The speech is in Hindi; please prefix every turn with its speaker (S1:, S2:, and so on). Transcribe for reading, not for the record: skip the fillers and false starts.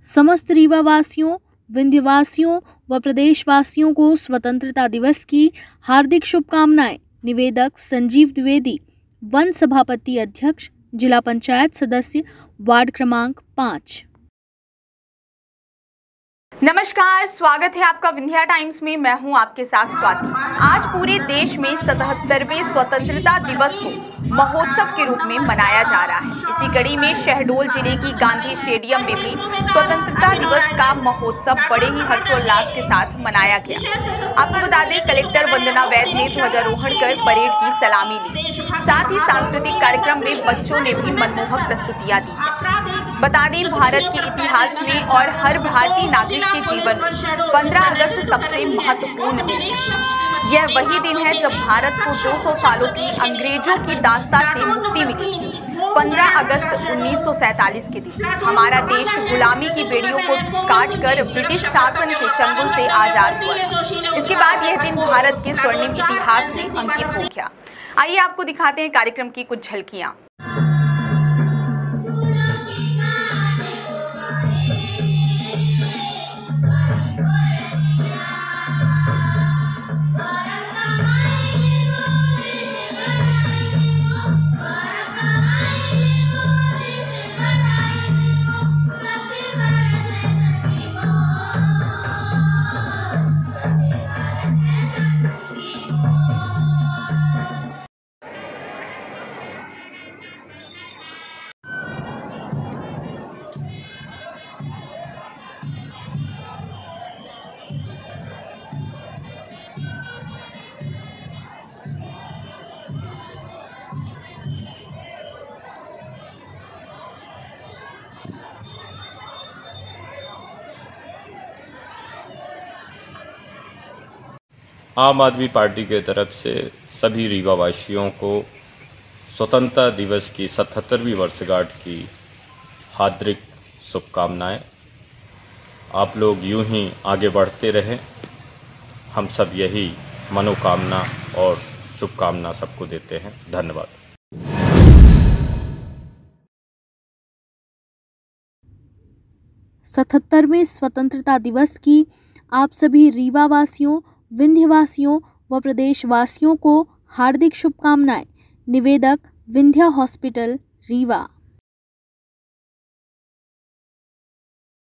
S1: समस्त रीवा वासियों, विंध्यवासियों व प्रदेशवासियों को स्वतंत्रता दिवस की हार्दिक शुभकामनाएं। निवेदक संजीव द्विवेदी, वन सभापति अध्यक्ष, जिला पंचायत सदस्य, वार्ड क्रमांक 5।
S2: नमस्कार, स्वागत है आपका विंध्या टाइम्स में। मैं हूं आपके साथ स्वाति। आज पूरे देश में 77वें स्वतंत्रता दिवस को महोत्सव के रूप में मनाया जा रहा है। इसी कड़ी में शहडोल जिले की गांधी स्टेडियम में भी स्वतंत्रता दिवस का महोत्सव बड़े ही हर्षोल्लास के साथ मनाया गया। आपको बता दें, कलेक्टर वंदना वैद ने ध्वजारोहण कर परेड की सलामी ली। साथ ही सांस्कृतिक कार्यक्रम में बच्चों ने भी मनमोहक प्रस्तुतियां दी। बता दें, भारत के इतिहास में और हर भारतीय नागरिक के जीवन में 15 अगस्त सबसे महत्वपूर्ण दिन है। यह वही दिन है जब भारत को 200 सालों की अंग्रेजों की दास्ता से मुक्ति मिली थी। 15 अगस्त 1947 के दिन हमारा देश गुलामी की बेड़ियों को काटकर ब्रिटिश शासन के चंगुल से आजाद हुआ। इसके बाद यह दिन भारत के स्वर्णिम इतिहास में अंकित हो गया। आइए आपको दिखाते हैं कार्यक्रम की कुछ झलकियां।
S3: आम आदमी पार्टी के तरफ से सभी रीवा वासियों को स्वतंत्रता दिवस की 77वीं वर्षगांठ की हार्दिक शुभकामनाएं। आप लोग यूं ही आगे बढ़ते रहें, हम सब यही मनोकामना और शुभकामना सबको देते हैं। धन्यवाद।
S1: 77वें स्वतंत्रता दिवस की आप सभी रीवा वासियों, विंध्यवासियों व प्रदेशवासियों को हार्दिक शुभकामनाएं। निवेदक, विंध्या हॉस्पिटल, रीवा।